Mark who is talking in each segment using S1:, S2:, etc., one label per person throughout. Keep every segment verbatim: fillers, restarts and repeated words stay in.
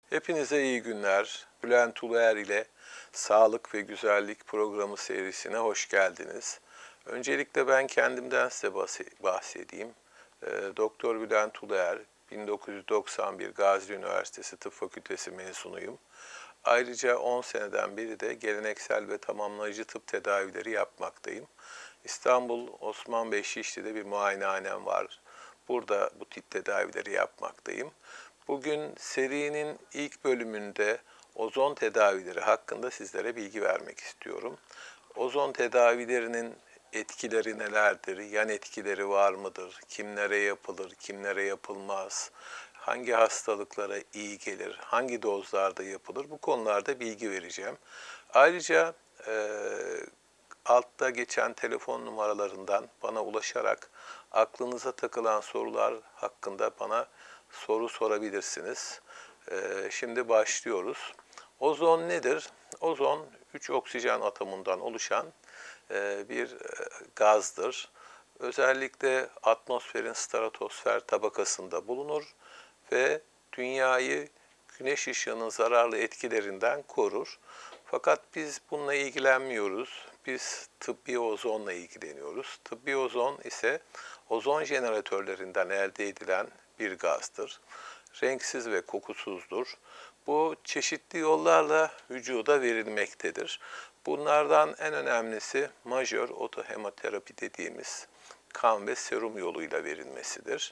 S1: Hepinize iyi günler. Bülent Uluer ile Sağlık ve Güzellik programı serisine hoş geldiniz. Öncelikle ben kendimden size bahsedeyim. Doktor Bülent Uluer, bin dokuz yüz doksan bir Gazi Üniversitesi Tıp Fakültesi mezunuyum. Ayrıca on seneden beri de geleneksel ve tamamlayıcı tıp tedavileri yapmaktayım. İstanbul Osman Bey Şişli'de bir muayenehanem var. Burada bu tip tedavileri yapmaktayım. Bugün serinin ilk bölümünde ozon tedavileri hakkında sizlere bilgi vermek istiyorum. Ozon tedavilerinin etkileri nelerdir, yan etkileri var mıdır, kimlere yapılır, kimlere yapılmaz, hangi hastalıklara iyi gelir, hangi dozlarda yapılır, bu konularda bilgi vereceğim. Ayrıca e, altta geçen telefon numaralarından bana ulaşarak aklınıza takılan sorular hakkında bana soru sorabilirsiniz. Ee, şimdi başlıyoruz. Ozon nedir? Ozon üç oksijen atomundan oluşan e, bir e, gazdır. Özellikle atmosferin stratosfer tabakasında bulunur ve dünyayı güneş ışığının zararlı etkilerinden korur. Fakat biz bununla ilgilenmiyoruz. Biz tıbbi ozonla ilgileniyoruz. Tıbbi ozon ise ozon jeneratörlerinden elde edilen bir gazdır. Renksiz ve kokusuzdur. Bu çeşitli yollarla vücuda verilmektedir. Bunlardan en önemlisi majör otohemoterapi dediğimiz kan ve serum yoluyla verilmesidir.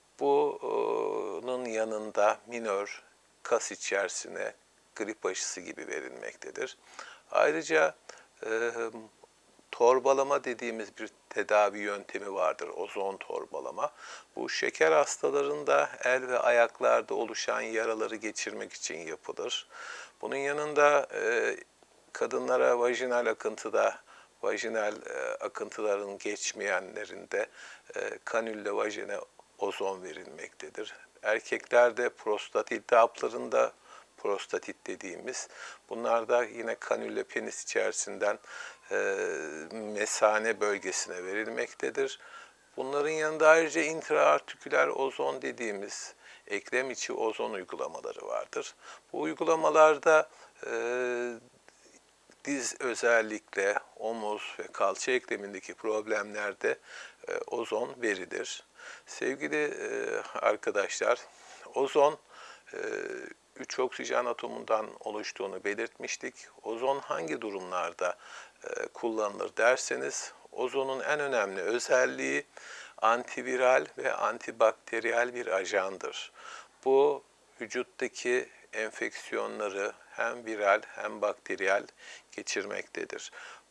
S1: Bunun yanında minör kas içerisine grip aşısı gibi verilmektedir. Ayrıca e, torbalama dediğimiz bir tedavi yöntemi vardır, ozon torbalama. Bu şeker hastalarında el ve ayaklarda oluşan yaraları geçirmek için yapılır. Bunun yanında e, kadınlara vajinal akıntıda, vajinal e, akıntıların geçmeyenlerinde e, kanülle vajine ozon verilmektedir. Erkeklerde prostat iltihaplarında prostatit dediğimiz, bunlar da yine kanülle penis içerisinden e, mesane bölgesine verilmektedir. Bunların yanında ayrıca intraartiküler ozon dediğimiz eklem içi ozon uygulamaları vardır. Bu uygulamalarda e, diz özellikle omuz ve kalça eklemindeki problemlerde e, ozon verilir. Sevgili e, arkadaşlar, ozon e, üç oksijen atomundan oluştuğunu belirtmiştik. Ozon hangi durumlarda e, kullanılır derseniz, ozonun en önemli özelliği antiviral ve antibakteriyel bir ajandır. Bu vücuttaki enfeksiyonları hem viral hem bakteriyel geçirmektedir.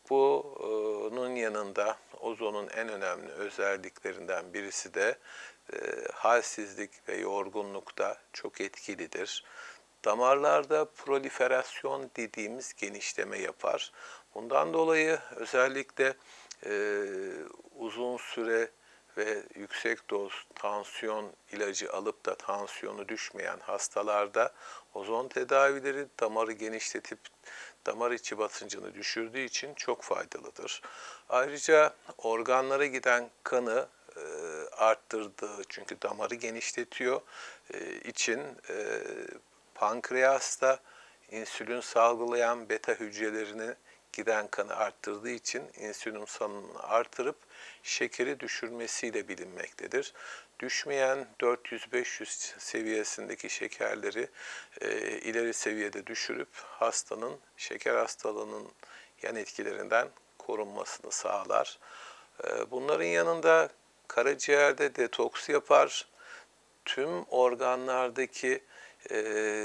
S1: Bunun yanında ozonun en önemli özelliklerinden birisi de e, halsizlik ve yorgunlukta çok etkilidir. Damarlarda proliferasyon dediğimiz genişleme yapar. Bundan dolayı özellikle e, uzun süre ve yüksek doz tansiyon ilacı alıp da tansiyonu düşmeyen hastalarda ozon tedavileri damarı genişletip damar içi basıncını düşürdüğü için çok faydalıdır. Ayrıca organlara giden kanı e, arttırdığı, çünkü damarı genişletiyor e, için e, pankreasta insülin salgılayan beta hücrelerini giden kanı arttırdığı için insülin salınımını artırıp şekeri düşürmesiyle bilinmektedir. Düşmeyen dört yüz beş yüz seviyesindeki şekerleri e, ileri seviyede düşürüp hastanın şeker hastalığının yan etkilerinden korunmasını sağlar. E, bunların yanında karaciğerde detoks yapar. Tüm organlardaki e,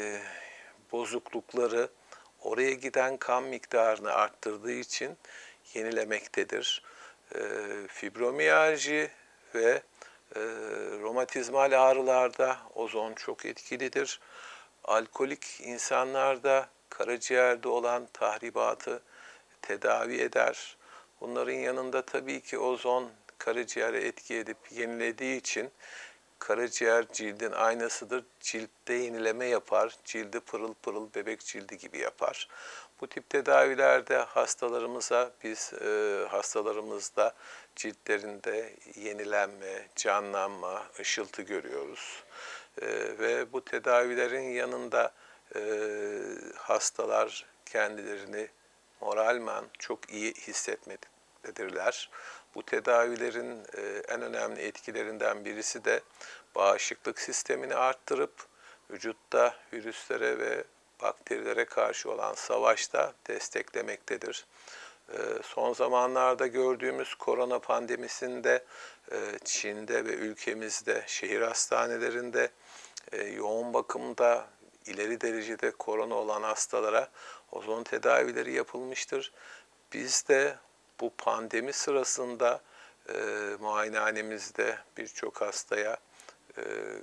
S1: bozuklukları oraya giden kan miktarını arttırdığı için yenilemektedir. E, fibromiyalji ve e, romatizmal ağrılarda ozon çok etkilidir. Alkolik insanlarda karaciğerde olan tahribatı tedavi eder. Bunların yanında tabii ki ozon karaciğere etki edip yenilediği için karaciğer cildin aynasıdır. Ciltte yenileme yapar. Cildi pırıl pırıl bebek cildi gibi yapar. Bu tip tedavilerde hastalarımıza biz e, hastalarımızda ciltlerinde yenilenme, canlanma, ışıltı görüyoruz. E, ve bu tedavilerin yanında e, hastalar kendilerini moralmen çok iyi hissetmektedirler. Bu tedavilerin e, en önemli etkilerinden birisi de bağışıklık sistemini arttırıp vücutta virüslere ve bakterilere karşı olan savaşta desteklemektedir. E, son zamanlarda gördüğümüz korona pandemisinde e, Çin'de ve ülkemizde şehir hastanelerinde e, yoğun bakımda ileri derecede korona olan hastalara ozon tedavileri yapılmıştır. Biz de bu pandemi sırasında e, muayenehanemizde birçok hastaya e,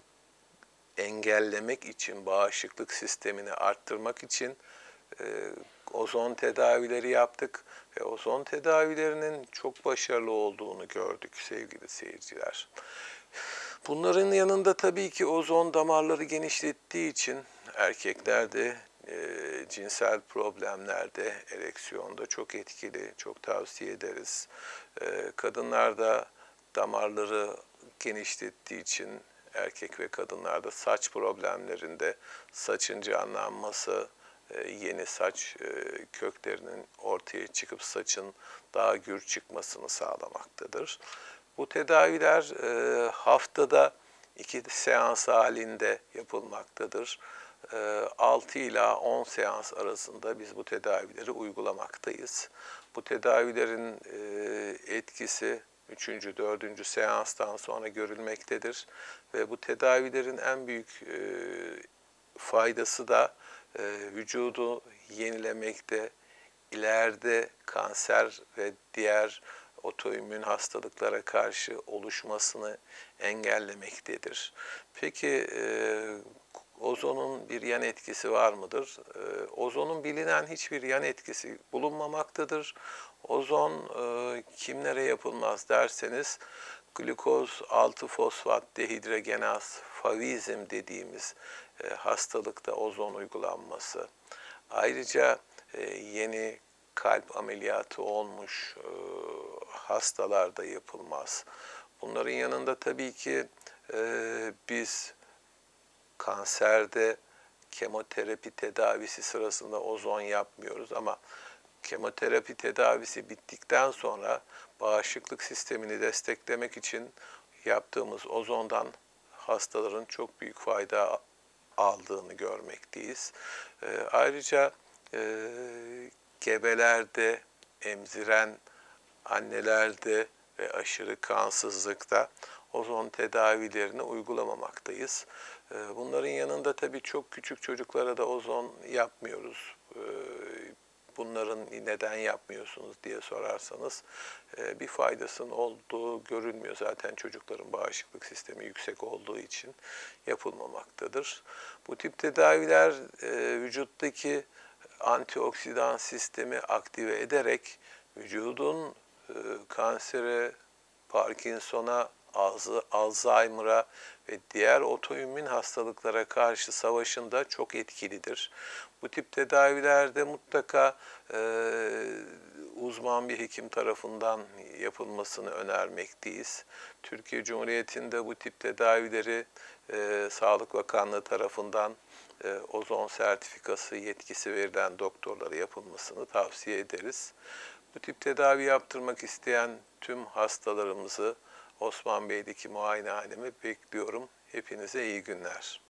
S1: engellemek için, bağışıklık sistemini arttırmak için e, ozon tedavileri yaptık ve ozon tedavilerinin çok başarılı olduğunu gördük sevgili seyirciler. Bunların yanında tabii ki ozon damarları genişlettiği için erkeklerde e, cinsel problemlerde, ereksiyonda çok etkili, çok tavsiye ederiz. E, kadınlarda damarları genişlettiği için erkek ve kadınlarda saç problemlerinde saçın canlanması, e, yeni saç e, köklerinin ortaya çıkıp saçın daha gür çıkmasını sağlamaktadır. Bu tedaviler e, haftada iki seans halinde yapılmaktadır. E, altı ila on seans arasında biz bu tedavileri uygulamaktayız. Bu tedavilerin e, etkisi üçüncü, dördüncü seanstan sonra görülmektedir. Ve bu tedavilerin en büyük e, faydası da e, vücudu yenilemekte, ileride kanser ve diğer otoimmün hastalıklara karşı oluşmasını engellemektedir. Peki e, ozonun bir yan etkisi var mıdır? E, ozonun bilinen hiçbir yan etkisi bulunmamaktadır. Ozon e, kimlere yapılmaz derseniz, glukoz altı fosfat dehidrogenaz favizm dediğimiz e, hastalıkta ozon uygulanması. Ayrıca e, yeni kalp ameliyatı olmuş e, hastalarda yapılmaz. Bunların yanında tabii ki e, biz kanserde kemoterapi tedavisi sırasında ozon yapmıyoruz ama kemoterapi tedavisi bittikten sonra bağışıklık sistemini desteklemek için yaptığımız ozondan hastaların çok büyük fayda aldığını görmekteyiz. E, ayrıca e, gebelerde, emziren annelerde ve aşırı kansızlıkta ozon tedavilerini uygulamamaktayız. Bunların yanında tabii çok küçük çocuklara da ozon yapmıyoruz. Bunların neden yapmıyorsunuz diye sorarsanız bir faydasının olduğu görülmüyor. Zaten çocukların bağışıklık sistemi yüksek olduğu için yapılmamaktadır. Bu tip tedaviler vücuttaki antioksidan sistemi aktive ederek vücudun kansere, Parkinson'a, Alzheimer'a ve diğer otoimmün hastalıklara karşı savaşında çok etkilidir. Bu tip tedavilerde mutlaka e, uzman bir hekim tarafından yapılmasını önermekteyiz. Türkiye Cumhuriyeti'nde bu tip tedavileri e, Sağlık Bakanlığı tarafından e, ozon sertifikası yetkisi verilen doktorlara yapılmasını tavsiye ederiz. Bu tip tedavi yaptırmak isteyen tüm hastalarımızı Osman Bey'deki muayenehaneme bekliyorum. Hepinize iyi günler.